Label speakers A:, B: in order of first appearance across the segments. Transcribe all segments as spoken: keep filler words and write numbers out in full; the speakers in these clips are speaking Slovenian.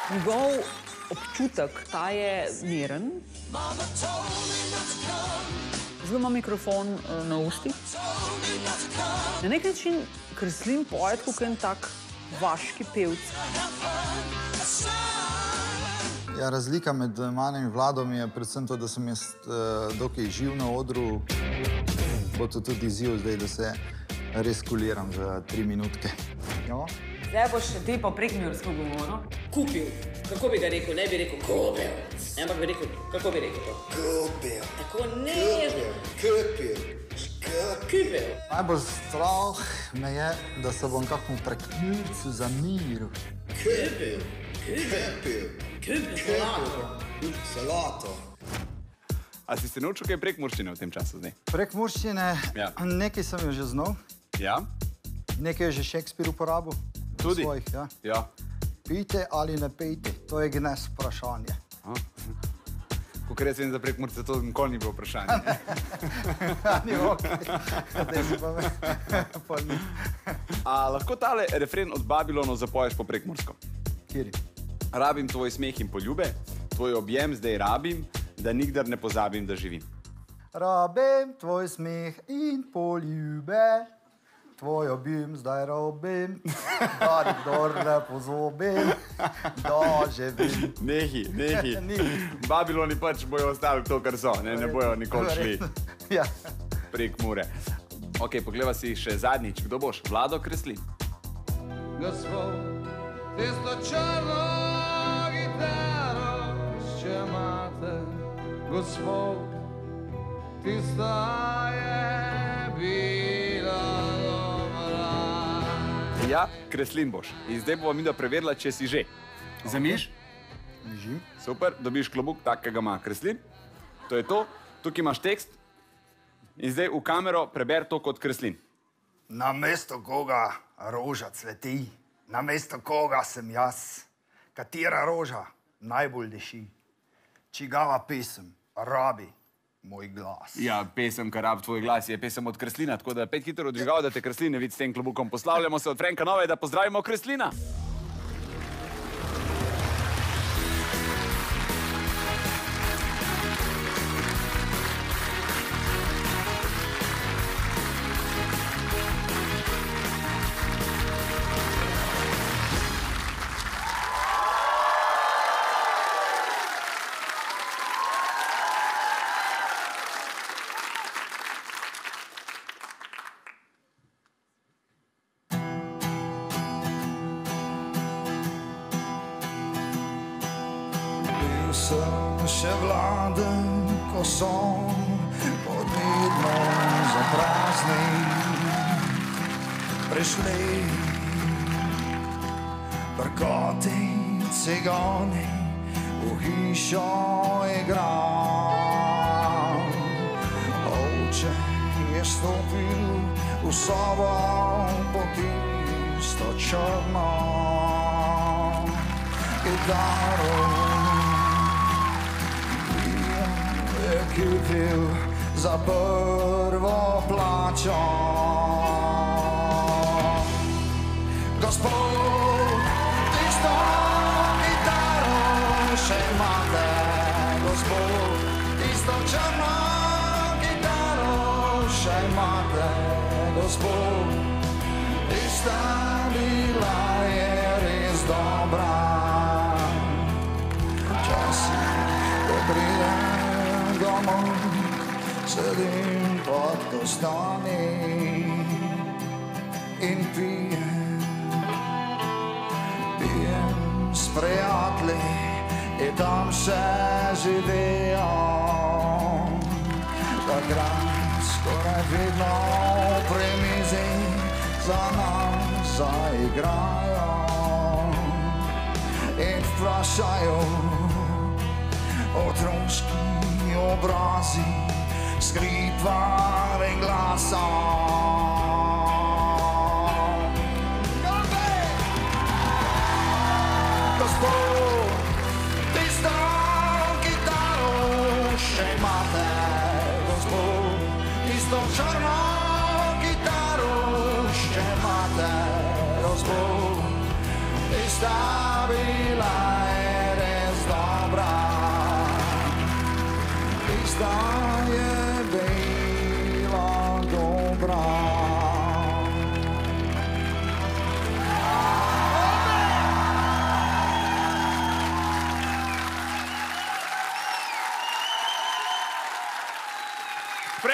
A: Njegov občutek, ta je miren. Zelo ima mikrofon na ustih. Na nek način Kreslin poje tako en tak vaški pevc.
B: Ja, razlika med mano in Vladom je predvsem to, da sem jaz dokaj živ na odru. Bo to tudi izziv zdaj, da se res kuliram za tri minutke.
A: Zdaj boš ti pa prekmursko govoril.
C: Kupil. Kako bi ga rekel? Ne bi rekel kupil. Ampak bi rekel, kako bi rekel to?
D: Kupil.
C: Tako nežno.
D: Kupil.
C: Kupil.
B: Najbolj strah me je, da se bom kakmu prekmurcu zamiril.
D: Kupil. Kupil.
C: Kupil salato.
D: Salato.
E: A si se naučil kaj prekmurščine v tem času zdaj?
B: Prekmurščine, nekaj sem jo že znal.
E: Ja?
B: Nekaj je že Shakespeare uporabil.
E: Tudi?
B: Svojih, ja.
E: Ja.
B: Pijte ali ne pijte, to je gnes vprašanje.
E: Kakor jaz vem za Prekmurce, to nikoli ni bilo vprašanje.
B: Ni okej. Zdaj si pa me.
E: A lahko tale refren od Babylonov zapoješ po prekmursko?
B: Kjeri?
E: Rabim tvoj smeh in poljube, tvoj objem zdaj rabim, da nikdar ne pozabim, da živim.
B: Rabim tvoj smeh in poljube, tvoj objem zdaj rabim, da nikdar ne pozabim, da živim.
E: Nehi, nehi. Babyloni pač bojo ostali to, kar so, ne bojo nikoli šli prek Mure. Ok, pogleda si še zadnjič. Kdo boš? Vlado, Kreslin?
F: Gospod, tisto črno gitaro še imate. Gospod, tista je bila dobra.
E: Ja, Kreslin boš. In zdaj bomo mi da preverila, če si že. Zamiš?
B: Mižim.
E: Super, dobiš klobuk, tak, ki ga ima Kreslin. To je to. Tukaj imaš tekst. In zdaj v kamero preber to kot Kreslin.
D: Namesto koga roža cveti, namesto koga sem jaz, katera roža najbolj diši, čigava pesem rabi moj glas.
E: Ja, pesem, kar rabi tvoj glas, je pesem od Kreslina, tako da pet hitro odžigal, da te Kreslin ne vidi s tem klobukom. Poslavljamo se od Frenka Nove, da pozdravimo Kreslina.
D: Sem še vladen, ko so podvidno za praznik prišli brkoti cigani v hišo igral. Oče je stopil v sobo po tisto črno kitaro. Kupil za prvo plačo. Gospod, tisto kitaro še imate. Gospod, tisto črno kitaro še imate. Gospod, tista bila je res dobra. Včasih, ko pridem domov, sedim pod kostoni in pijem, pijem s prijatelji in tam še živijo. Takrat skoraj vedno pri mizi za nas zaigrajo in vprašajo otroški obrazi skripavim glasom. Gospod, tisto kitaro še imate. Gospod, tisto črno kitaro še imate. Gospod, tista bila je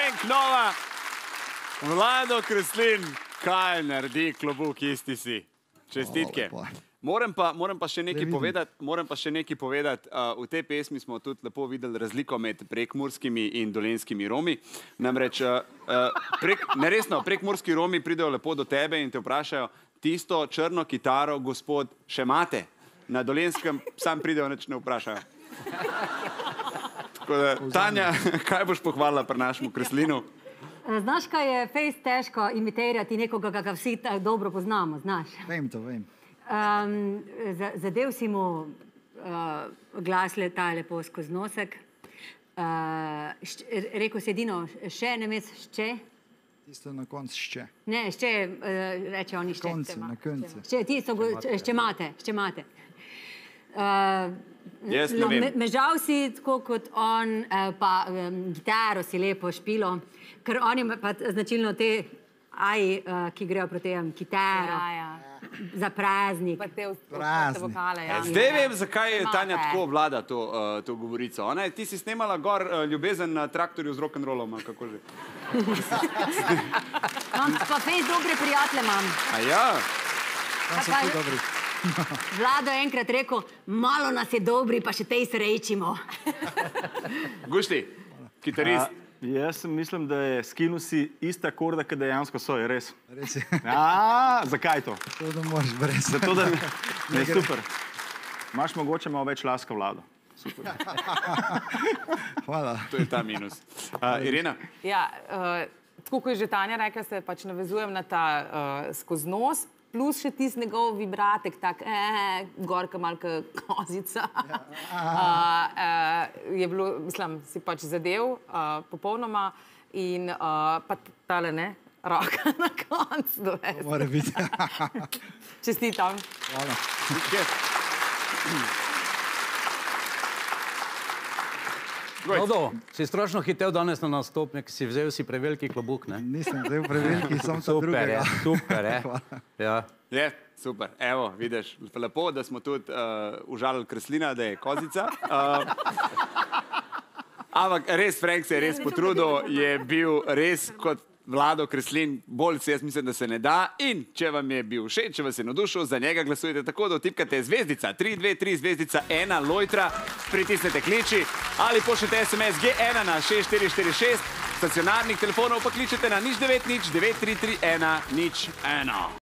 E: Frank Nova, Vlado Kreslin, kaj naredi klobuk, isti si. Čestitke. Moram pa, moram pa še nekaj povedati, moram pa še nekaj povedati. Uh, v tej pesmi smo tudi lepo videli razliko med prekmurskimi in dolenskimi Romi. Namreč, uh, uh, prek, neresno, prekmurski Romi pridejo lepo do tebe in te vprašajo, tisto črno kitaro, gospod, še imate? Na dolenskem sam pridejo, nič ne vprašajo. Tako da, Tanja, kaj boš pohvalila pri našemu Kreslinu?
G: Znaš, kaj je fejst težko imitirati nekoga, kakega vsi tako dobro poznamo, znaš?
B: Vem to, vem.
G: Um, zadev si mu uh, glas leta lepo skozi nosek. Uh, rekel si edino še, ne mes šče.
B: Tisto na koncu šče.
G: Ne, šče, uh, reče oni šče.
B: Konci, na konci.
G: Šče, ti so ščemate, ščemate. Uh,
E: Jaz ne vem.
G: Mežal si tako kot on, uh, pa um, gitaro si lepo špilo, ker oni pa značilno te aji, uh, ki grejo proti tem, kitaro. Ja, ja. Za praznik.
B: Praznik.
E: Zdaj vem, zakaj je Tanja tako vlada to, uh, to govorico. Ona, ti si snemala gor uh, ljubezen na traktorju z rock'n'rollom, ali kako že?
G: Imam pa fejst dobre prijatelje, imam.
E: A ja?
B: Tam so tudi dobri.
G: Vlado je enkrat rekel, malo nas je dobri, pa še tej srečimo.
E: Gušti, kitarist.
H: Jaz mislim, da je skinusi ista akorda, kot dejansko so, je res.
B: Res je.
H: A, zakaj to?
B: To da moraš brez.
H: Zato, da ne, super. Imaš mogoče malo več laska, Vlado. Super.
B: Hvala.
E: To je ta minus. Uh, Irena?
I: Ja, uh, tako kot je že Tanja rekla, se pač navezujem na ta uh, skozi nos, plus še tisti njegov vibratek, tak, eh, gorka malka kozica. Ja. uh, uh, je bilo, mislim, si pač zadev uh, popolnoma in uh, pa tale, ne, roka na koncu.
B: Mora biti.
I: Čestitam.
B: Hvala.
J: Vlado, si strašno hitel danes na nastopnik, si vzel si preveliki klobuk, ne?
B: Nisem vzel preveliki, sem to drugega.
J: Super, je, super, je.
E: Je, super. Evo, vidiš, lepo, da smo tudi uh, užalili Kreslina, da je kozica. Uh, ampak res, Frank se je res potrudil, je bil res kot Vlado Kreslin, bolj se jaz mislim, da se ne da. In če vam je bil všeč, če vas je navdušil, za njega glasujete tako, da vtipkate zvezdica tri dve tri zvezdica ena Lojtra, pritisnete kliči ali pošljete es em es ge ena na šest štiri štiri šest, stacionarnih telefonov pa kličete na nič devet nič devet tri tri ena nič ena.